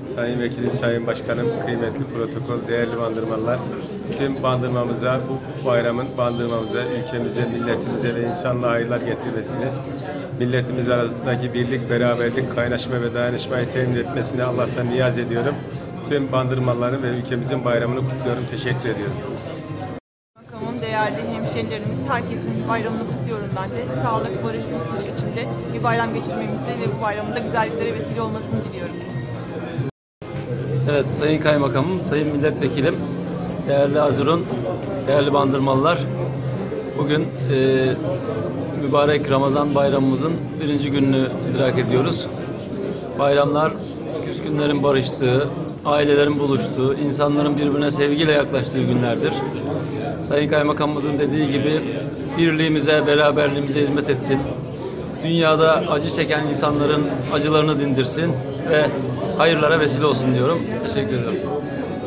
Sayın Vekilim, Sayın Başkanım, kıymetli protokol, değerli Bandırmalılar, tüm Bandırmamıza, bu bayramın Bandırmamıza, ülkemize, milletimize ve insanlığa hayırlar getirmesini, milletimiz arasındaki birlik, beraberlik, kaynaşma ve dayanışmayı temin etmesini Allah'tan niyaz ediyorum. Tüm Bandırmalıların ve ülkemizin bayramını kutluyorum, teşekkür ediyorum. Makamım, değerli hemşehrilerimiz, herkesin bayramını kutluyorum ben de. Sağlık, barış, mutluluk içinde bir bayram geçirmemizi ve bu bayramın da güzelliklere vesile olmasını diliyorum. Evet, Sayın Kaymakamım, Sayın Milletvekilim, değerli Azur'un, değerli Bandırmalılar, bugün mübarek Ramazan bayramımızın birinci gününü idrak ediyoruz. Bayramlar, küskünlerin barıştığı, ailelerin buluştuğu, insanların birbirine sevgiyle yaklaştığı günlerdir. Sayın Kaymakamımızın dediği gibi birliğimize, beraberliğimize hizmet etsin. Dünyada acı çeken insanların acılarını dindirsin ve hayırlara vesile olsun diyorum. Teşekkür ederim.